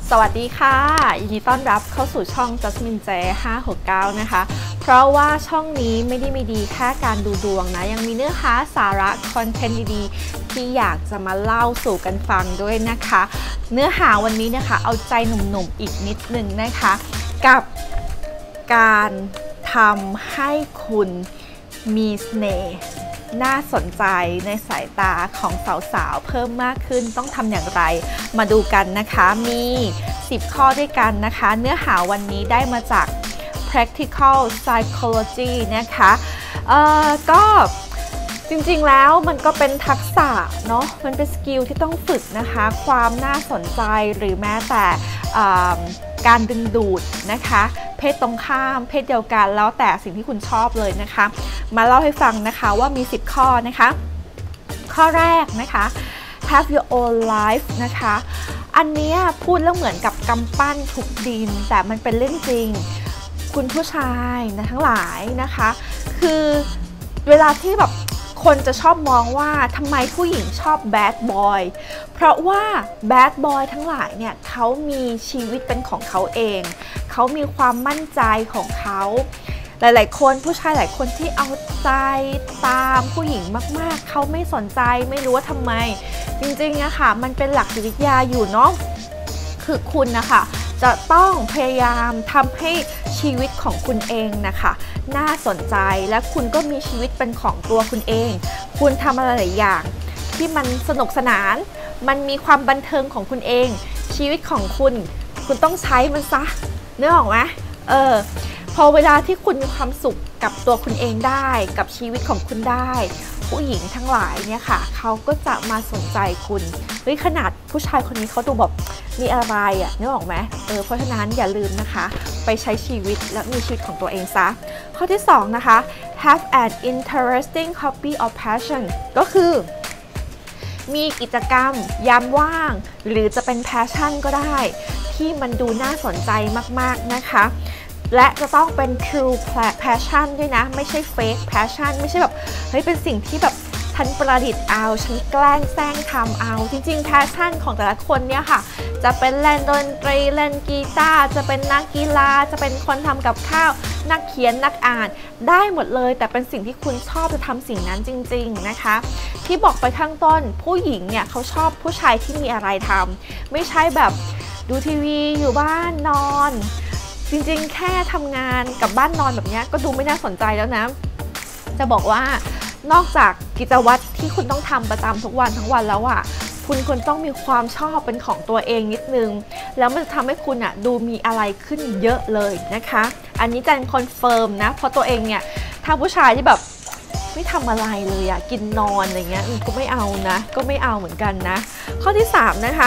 สวัสดีค่ะยินดีต้อนรับเข้าสู่ช่อง Jasmine J 569นะคะเพราะว่าช่องนี้ไม่ได้มีดีแค่การดูดวงนะยังมีเนื้อหาสาระคอนเทนต์ดีๆที่อยากจะมาเล่าสู่กันฟังด้วยนะคะเนื้อหาวันนี้นะคะเอาใจหนุ่มๆอีกนิดนึงนะคะกับการทำให้คุณมีเสน่ห์น่าสนใจในสายตาของสาวๆเพิ่มมากขึ้นต้องทำอย่างไรมาดูกันนะคะมี10ข้อด้วยกันนะคะเนื้อหาวันนี้ได้มาจาก practical psychology นะคะก็จริงๆแล้วมันก็เป็นทักษะเนาะมันเป็นสกิลที่ต้องฝึกนะคะความน่าสนใจหรือแม้แต่การดึงดูดนะคะเพศตรงข้ามเพศเดียวกันแล้วแต่สิ่งที่คุณชอบเลยนะคะมาเล่าให้ฟังนะคะว่ามี10ข้อนะคะข้อแรกนะคะ have your own life นะคะอันนี้พูดแล้วเหมือนกับกำปั้นทุบดินแต่มันเป็นเรื่องจริงคุณผู้ชายนะทั้งหลายนะคะคือเวลาที่แบบคนจะชอบมองว่าทำไมผู้หญิงชอบแบดบอยเพราะว่าแบดบอยทั้งหลายเนี่ยเขามีชีวิตเป็นของเขาเองเขามีความมั่นใจของเขาหลายๆคนผู้ชายหลายคนที่เอาใจตามผู้หญิงมากๆเขาไม่สนใจไม่รู้ว่าทำไมจริงๆนะคะมันเป็นหลักจิตวิทยาอยู่เนาะคือคุณนะคะจะต้องพยายามทำให้ชีวิตของคุณเองนะคะน่าสนใจและคุณก็มีชีวิตเป็นของตัวคุณเองคุณทำอะไรหลายอย่างที่มันสนุกสนานมันมีความบันเทิงของคุณเองชีวิตของคุณต้องใช้มันซะนึกออกไหมพอเวลาที่คุณมีความสุขกับตัวคุณเองได้กับชีวิตของคุณได้ผู้หญิงทั้งหลายเนี่ยค่ะเขาก็จะมาสนใจคุณขนาดผู้ชายคนนี้เขาดูแบบมีอะไรอ่ะนึกออกไหมเพราะฉะนั้นอย่าลืมนะคะไปใช้ชีวิตและมีชีวิตของตัวเองซะข้อที่2นะคะ have an interesting hobby or passion ก็คือมีกิจกรรมยามว่างหรือจะเป็น passion ก็ได้ที่มันดูน่าสนใจมากๆนะคะและจะต้องเป็น true passion ด้วยนะไม่ใช่ fake passion ไม่ใช่แบบเฮ้ยเป็นสิ่งที่แบบฉันประดิษฐ์เอาฉันแกล้งแซงทำเอาจริงๆ passion ของแต่ละคนเนี่ยค่ะจะเป็นเล่นดนตรีเล่นกีตาร์จะเป็นนักกีฬาจะเป็นคนทำกับข้าวนักเขียนนักอ่านได้หมดเลยแต่เป็นสิ่งที่คุณชอบจะทำสิ่งนั้นจริงๆนะคะที่บอกไปข้างต้นผู้หญิงเนี่ยเขาชอบผู้ชายที่มีอะไรทำไม่ใช่แบบดูทีวีอยู่บ้านนอนจริงๆแค่ทำงานกับบ้านนอนแบบนี้ก็ดูไม่น่าสนใจแล้วนะจะบอกว่านอกจากกิจวัตรที่คุณต้องทำประจำทุกวันทั้งวันแล้วคุณควรต้องมีความชอบเป็นของตัวเองนิดนึงแล้วมันจะทำให้คุณดูมีอะไรขึ้นเยอะเลยนะคะอันนี้จันคอนเฟิร์มนะเพราะตัวเองเนี่ยถ้าผู้ชายที่แบบไม่ทำอะไรเลยกินนอนอะไรเงี้ยก็ไม่เอานะก็ไม่เอาเหมือนกันนะข้อที่3นะคะ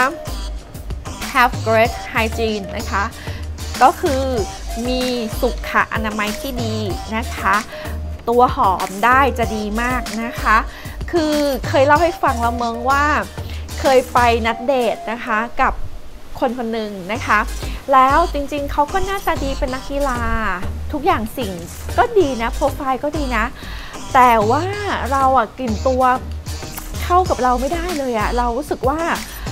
have great hygiene นะคะก็คือมีสุขอนามัยที่ดีนะคะตัวหอมได้จะดีมากนะคะคือเคยเล่าให้ฟังแล้วเมืองว่าเคยไปนัดเดทนะคะกับคนคนหนึ่งนะคะแล้วจริงๆเขาก็น่าจะดีเป็นนักกีฬาทุกอย่างสิ่งก็ดีนะโปรไฟล์ก็ดีนะแต่ว่าเรากลิ่นตัวเข้ากับเราไม่ได้เลยเรารู้สึกว่า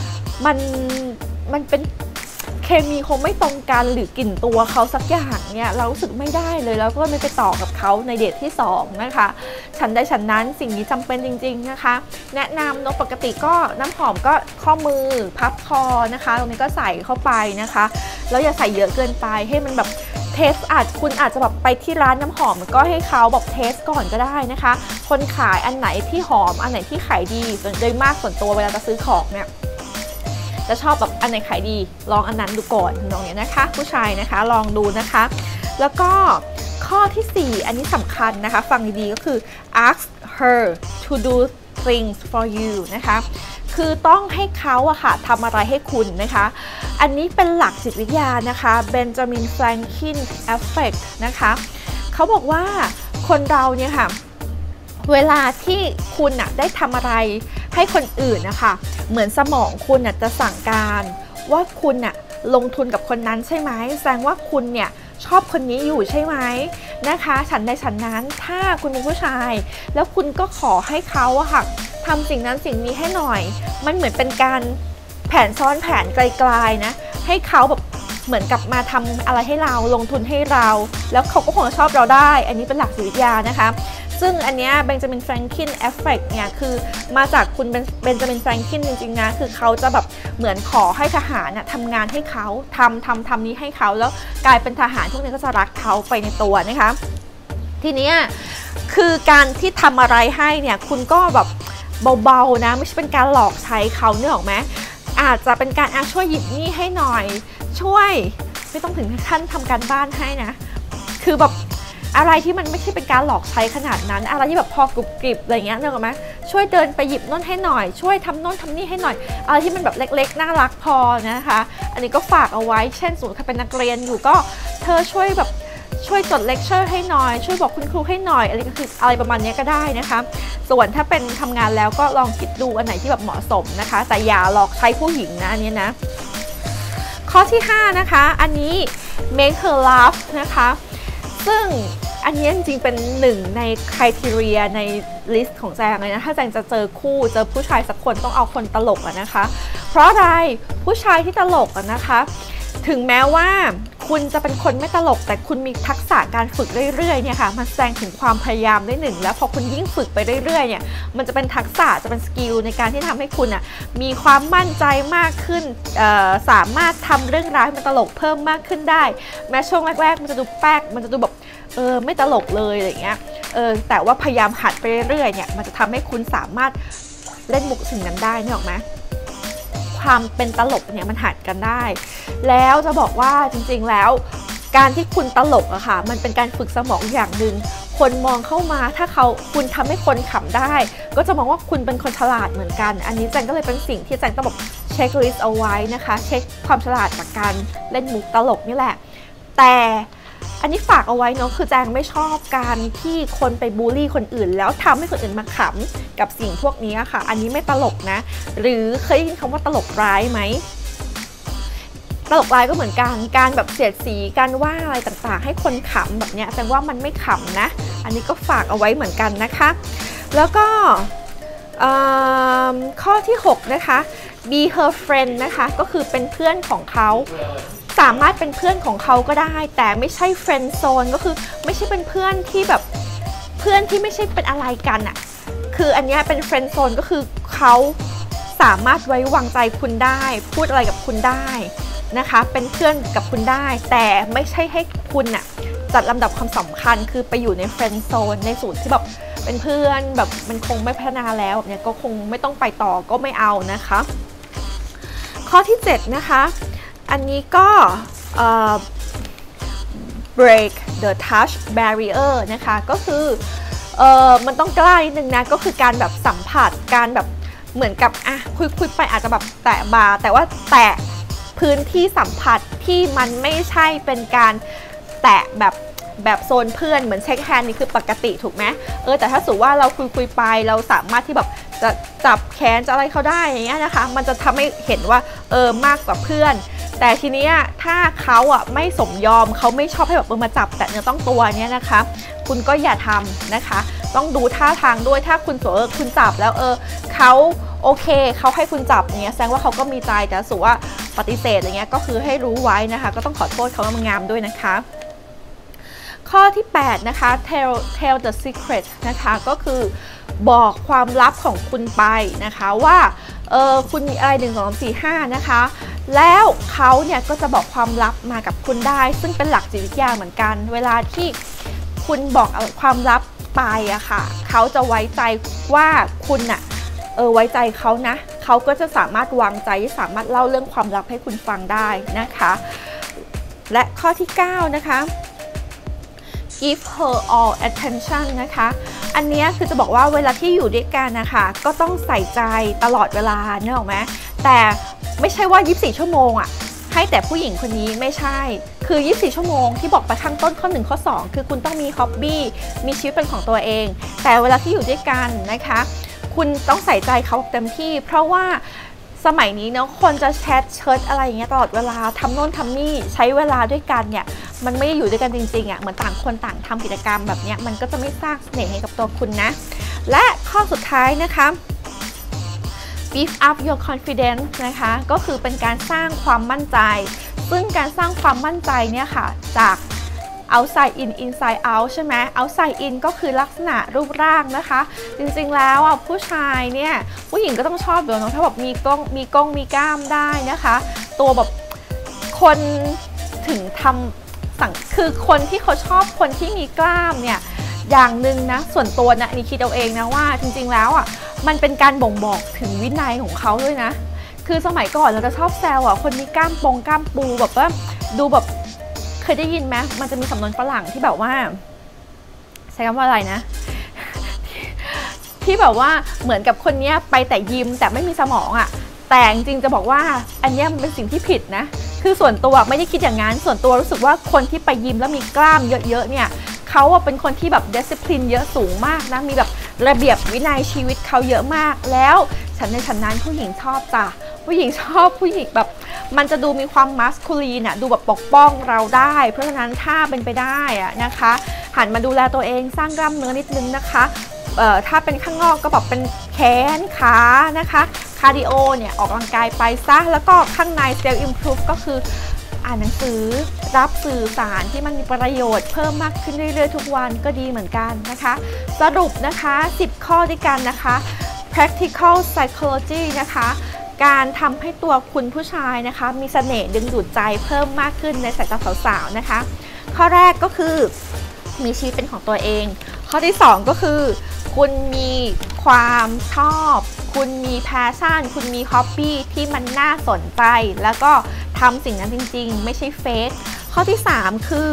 มันเป็นเคมีคงไม่ตรงกันหรือกลิ่นตัวเขาสักอย่างเนี่ยเรารู้สึกไม่ได้เลยแล้วก็ไม่ไปต่อกับเขาในเดทที่2นะคะฉันได้ฉันนั้นสิ่งนี้จำเป็นจริงๆนะคะแนะนำเนาะปกติก็น้ำหอมก็ข้อมือพับคอนะคะตรงนี้ก็ใส่เข้าไปนะคะแล้วอย่าใส่เยอะเกินไปให้มันแบบเทสคุณอาจจะแบบไปที่ร้านน้ำหอมก็ให้เขาบอกเทสก่อนก็ได้นะคะคนขายอันไหนที่หอมอันไหนที่ขายดีโดยมากส่วนตัวเวลาจะซื้อของเนี่ยจะชอบแบบอันไหนขายดีลองอันนั้นดูก่อนลองอย่างนี้นะคะผู้ชายนะคะลองดูนะคะแล้วก็ข้อที่4อันนี้สำคัญนะคะฟังดีๆก็คือ ask her to do things for you นะคะคือต้องให้เขาค่ะทำอะไรให้คุณนะคะอันนี้เป็นหลักจิตวิทยานะคะเบนจามินแฟรงคินเอฟเฟกต์นะคะเขาบอกว่าคนเราเนี่ยค่ะเวลาที่คุณได้ทำอะไรให้คนอื่นนะคะเหมือนสมองคุณจะสั่งการว่าคุณลงทุนกับคนนั้นใช่ไหมแสดงว่าคุณเนี่ยชอบคนนี้อยู่ใช่ไหมนะคะฉันใดฉันนั้นถ้าคุณเป็นผู้ชายแล้วคุณก็ขอให้เขาค่ะทำสิ่งนั้นสิ่งนี้ให้หน่อยมันเหมือนเป็นการแผนซ้อนแผนไกลๆนะใให้เขาแบบเหมือนกับมาทำอะไรให้เราลงทุนให้เราแล้วเขาก็คงจะชอบเราได้อันนี้เป็นหลักจิตวิทยานะคะซึ่งอันเนี้ยเบนจามินแฟรงคินเอฟเฟกต์เนี่ยคือมาจากคุณเบนจามินแฟรงคินจริงๆนะคือเขาจะแบบเหมือนขอให้ทหารทำงานให้เขาทำนี้ให้เขาแล้วกลายเป็นทหารพวกนี้ก็จะรักเขาไปในตัวนะคะทีนี้คือการที่ทำอะไรให้เนี่ยคุณก็แบบเบาๆนะไม่ใช่เป็นการหลอกใช้เขาเนี่ยหรอกไหมอาจจะเป็นการช่วยหยิบหนี้ให้หน่อยช่วยไม่ต้องถึงขั้นทำการบ้านให้นะคือแบบอะไรที่มันไม่ใช่เป็นการหลอกใช้ขนาดนั้นอะไรที่แบบพอกรุบกริบอะไรเงี้ยนึกออกไหมช่วยเดินไปหยิบน่นให้หน่อยช่วยทำน่นทำนี่ให้หน่อยอะไรที่มันแบบเล็กๆน่ารักพอนะคะอันนี้ก็ฝากเอาไว้เช่นสมมติใครเป็นนักเรียนอยู่ก็เธอช่วยจดเลคเชอร์ให้หน่อยช่วยบอกคุณครูให้หน่อยอะไรก็คืออะไรประมาณนี้ก็ได้นะคะส่วนถ้าเป็นทำงานแล้วก็ลองคิดดูอันไหนที่แบบเหมาะสมนะคะแต่อย่าหลอกใช้ผู้หญิงนะอันนี้นะข้อที่5นะคะอันนี้ make her laugh นะคะซึ่งอันนี้จริงๆเป็นหนึ่งใน criteria ในลิสต์ของแจงเลยนะถ้าแจงจะเจอผู้ชายสักคนต้องเอาคนตลกนะคะเพราะอะไรผู้ชายที่ตลกนะคะถึงแม้ว่าคุณจะเป็นคนไม่ตลกแต่คุณมีทักษะการฝึกเรื่อยๆเนี่ยค่ะมันแสดงถึงความพยายามได้หนึ่งแล้วพอคุณยิ่งฝึกไปเรื่อยๆเนี่ยมันจะเป็นทักษะจะเป็นสกิลในการที่ทำให้คุณมีความมั่นใจมากขึ้นสามารถทำเรื่องร้ายมันตลกเพิ่มมากขึ้นได้แม้ช่วงแรกๆมันจะดูแป๊กมันจะดูแบบไม่ตลกเลยอะไรเงี้ยแต่ว่าพยายามหัดไปเรื่อยๆเนี่ยมันจะทำให้คุณสามารถเล่นมุกสิ่งนั้นได้นึกออกไหมความเป็นตลกเนี่ยมันหัดกันได้แล้วจะบอกว่าจริงๆแล้วการที่คุณตลกอะค่ะมันเป็นการฝึกสมองอย่างหนึ่งคนมองเข้ามาถ้าคุณทำให้คนขำได้ก็จะมองว่าคุณเป็นคนฉลาดเหมือนกันอันนี้แจงก็เลยเป็นสิ่งที่แจงต้องแบบเช็คลิสต์เอาไว้นะคะเช็คความฉลาดจากการเล่นมุกตลกนี่แหละแต่อันนี้ฝากเอาไว้เนาะคือแจงไม่ชอบการที่คนไปบูลลี่คนอื่นแล้วทำให้คนอื่นมาขำกับสิ่งพวกนี้ค่ะอันนี้ไม่ตลกนะหรือเคยได้ยินคำว่าตลกร้ายไหมตลกร้ายก็เหมือนกันการแบบเสียดสีการว่าอะไรต่างๆให้คนขำแบบเนี้ยแสดงว่ามันไม่ขำนะอันนี้ก็ฝากเอาไว้เหมือนกันนะคะแล้วก็ข้อที่6นะคะ be her friend นะคะก็คือเป็นเพื่อนของเขาสามารถเป็นเพื่อนของเขาก็ได้แต่ไม่ใช่ friend zone ก็คือไม่ใช่เป็นเพื่อนที่แบบเพื่อนที่ไม่ใช่เป็นอะไรกันอะคืออันนี้เป็น friend zone ก็คือเขาสามารถไว้วางใจคุณได้พูดอะไรกับคุณได้นะคะเป็นเพื่อนกับคุณได้แต่ไม่ใช่ให้คุณจัดลำดับความสำคัญคือไปอยู่ใน friend zone ในสูตรที่แบบเป็นเพื่อนแบบมันคงไม่พัฒนาแล้วเนี่ยก็คงไม่ต้องไปต่อก็ไม่เอานะคะข้อที่7นะคะอันนี้ก็break the touch barrier นะคะก็คือมันต้องกล้านิดนึงนะก็คือการแบบสัมผัสการแบบเหมือนกับคุยไปอาจจะแบบแตะบ่าแต่ว่าแตะพื้นที่สัมผัสที่มันไม่ใช่เป็นการแตะแบบโซนเพื่อนเหมือนเช็คแฮนด์นี่คือปกติถูกไหมแต่ถ้าสมมติว่าเราคุยไปเราสามารถที่แบบจะจับแขนจะอะไรเขาได้อย่างเงี้ยนะคะมันจะทำให้เห็นว่ามากกว่าเพื่อนแต่ทีนี้ถ้าเขาไม่สมยอมเขาไม่ชอบให้แบบมาจับแต่เนื้อต้องตัวเนี้ยนะคะคุณก็อย่าทำนะคะต้องดูท่าทางด้วยถ้าคุณคุณจับแล้วเขาโอเคเขาให้คุณจับเนี้ยแสดงว่าเขาก็มีใจแต่สุว่าปฏิเสธอย่างเงี้ยก็คือให้รู้ไว้นะคะก็ต้องขอโทษเขางามด้วยนะคะข้อที่8นะคะ tell the secret นะคะก็คือบอกความลับของคุณไปนะคะว่าคุณมีอะไร1 2 3 4 5นะคะแล้วเขาเนี่ยก็จะบอกความลับมากับคุณได้ซึ่งเป็นหลักจิตวิทยาเหมือนกันเวลาที่คุณบอกความลับไปค่ะเขาจะไว้ใจว่าคุณไว้ใจเขานะเขาก็จะสามารถวางใจสามารถเล่าเรื่องความลับให้คุณฟังได้นะคะและข้อที่9นะคะ give her all attention นะคะอันนี้คือจะบอกว่าเวลาที่อยู่ด้วยกันนะคะก็ต้องใส่ใจตลอดเวลานึกออกไหมแต่ไม่ใช่ว่า24ชั่วโมงให้แต่ผู้หญิงคนนี้ไม่ใช่คือ24ชั่วโมงที่บอกไปข้างต้นข้อ1ข้อ2คือคุณต้องมีฮ็อบบี้มีชีวิตเป็นของตัวเองแต่เวลาที่อยู่ด้วยกันนะคะคุณต้องใส่ใจเขาเต็มที่เพราะว่าสมัยนี้เนาะคนจะแชทเชิดอะไรอย่างเงี้ยตลอดเวลาทำโน่นทำนี่ใช้เวลาด้วยกันเนี่ยมันไม่ได้อยู่ด้วยกันจริงๆเหมือนต่างคนต่างทำกิจกรรมแบบเนี้ยมันก็จะไม่สร้างเสน่ห์ให้กับตัวคุณนะและข้อสุดท้ายนะคะ beef up your confidence นะคะก็คือเป็นการสร้างความมั่นใจซึ่งการสร้างความมั่นใจเนี่ยค่ะจาก outside in inside out ใช่ไหม outside in ก็คือลักษณะรูปร่างนะคะจริงๆแล้วผู้ชายเนี่ยผู้หญิงก็ต้องชอบอยู่เนาะถ้าแบบมีกล้องมีกล้ามได้นะคะตัวแบบคนถึงทำคือคนที่เขาชอบคนที่มีกล้ามเนี่ยอย่างหนึ่งนะส่วนตัวนะนี่คิดเอาเองนะว่าจริงๆแล้วมันเป็นการบ่งบอกถึงวินัยของเขาด้วยนะคือสมัยก่อนเราจะชอบแซวคนมีกล้ามปูแบบว่าดูแบบเคยได้ยินไหมมันจะมีสำนวนฝรั่งที่แบบว่าใช้คำว่าอะไรนะที่แบบว่าเหมือนกับคนนี้ไปแต่ยิมแต่ไม่มีสมองแต่จริงๆจะบอกว่าอันนี้มันเป็นสิ่งที่ผิดนะคือส่วนตัวไม่ได้คิดอย่างนั้นส่วนตัวรู้สึกว่าคนที่ไปยิมแล้วมีกล้ามเยอะๆเนี่ยเขาเป็นคนที่แบบดิสซิปลินเยอะสูงมากนะมีแบบระเบียบวินัยชีวิตเขาเยอะมากแล้วฉันนั้นผู้หญิงชอบจ้ะผู้หญิงชอบผู้หญิงแบบมันจะดูมีความมัสคูลีนดูแบบปกป้องเราได้เพราะฉะนั้นถ้าเป็นไปได้นะคะหันมาดูแลตัวเองสร้างกล้ามเนื้อนิดนึงนะคะถ้าเป็นข้างนอกก็แบบเป็นแขนขานะคะคาร์ดิโอเนี่ยออกกำลังกายไปซะแล้วก็ข้างในเซลล์อิมพรูฟก็คืออ่านหนังสือรับสื่อสารที่มันมีประโยชน์เพิ่มมากขึ้นเรื่อยๆทุกวันก็ดีเหมือนกันนะคะสรุปนะคะ10ข้อด้วยกันนะคะ practical psychology นะคะการทำให้ตัวคุณผู้ชายนะคะมีเสน่ห์ดึงดูดใจเพิ่มมากขึ้นในสายตาสาวๆนะคะข้อแรกก็คือมีชีวิตเป็นของตัวเองข้อที่2ก็คือคุณมีความชอบคุณมีแพชชั่นคุณมีฮ็อบบี้ที่มันน่าสนใจแล้วก็ทำสิ่งนั้นจริงๆไม่ใช่เฟกข้อที่3คือ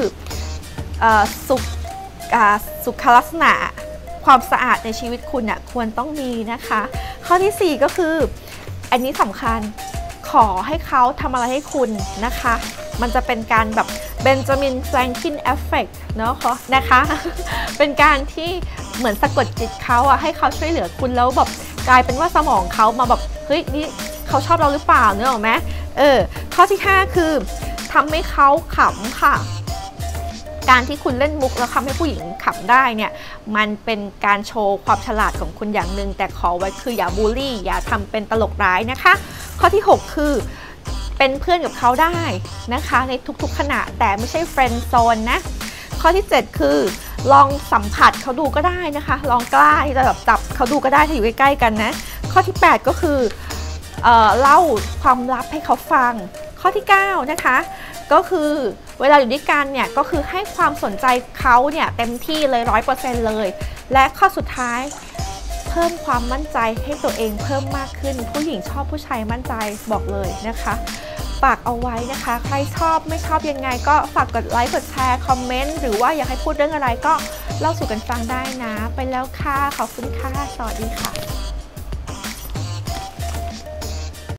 สุขลักษณะความสะอาดในชีวิตคุณควรต้องมีนะคะข้อที่4ก็คืออันนี้สำคัญขอให้เขาทำอะไรให้คุณนะคะมันจะเป็นการแบบเบนจามินแฟรงคินเอฟเฟกต์เนาะนะคะเป็นการที่เหมือนสะกดจิตเขาให้เขาช่วยเหลือคุณแล้วแบบกลายเป็นว่าสมองเขามาแบบเฮ้ยนี่เขาชอบเราหรือเปล่าเนอะไหมข้อที่5คือทำให้เขาขำค่ะการที่คุณเล่นมุกแล้วทำให้ผู้หญิงขำได้เนี่ยมันเป็นการโชว์ความฉลาดของคุณอย่างหนึ่งแต่ขอไว้คืออย่าบูลลี่อย่าทำเป็นตลกร้ายนะคะข้อที่6คือเป็นเพื่อนกับเขาได้นะคะในทุกๆขณะแต่ไม่ใช่เฟรนด์โซนนะข้อที่7คือลองสัมผัสเขาดูก็ได้นะคะลองกล้าที่จะแบบจับเขาดูก็ได้ถ้าอยู่ใกล้ๆกันนะข้อที่8ก็คือเล่าความลับให้เขาฟังข้อที่9นะคะก็คือเวลาอยู่ด้วยกันเนี่ยก็คือให้ความสนใจเขาเนี่ยเต็มที่เลย 100% เลยและข้อสุดท้ายเพิ่มความมั่นใจให้ตัวเองเพิ่มมากขึ้นผู้หญิงชอบผู้ชายมั่นใจบอกเลยนะคะฝากเอาไว้นะคะใครชอบไม่ชอบยังไงก็ฝากกดไลค์กดแชร์คอมเมนต์หรือว่าอยากให้พูดเรื่องอะไรก็เล่าสู่กันฟังได้นะไปแล้วค่ะขอบคุณค่ะสวัสดีค่ะ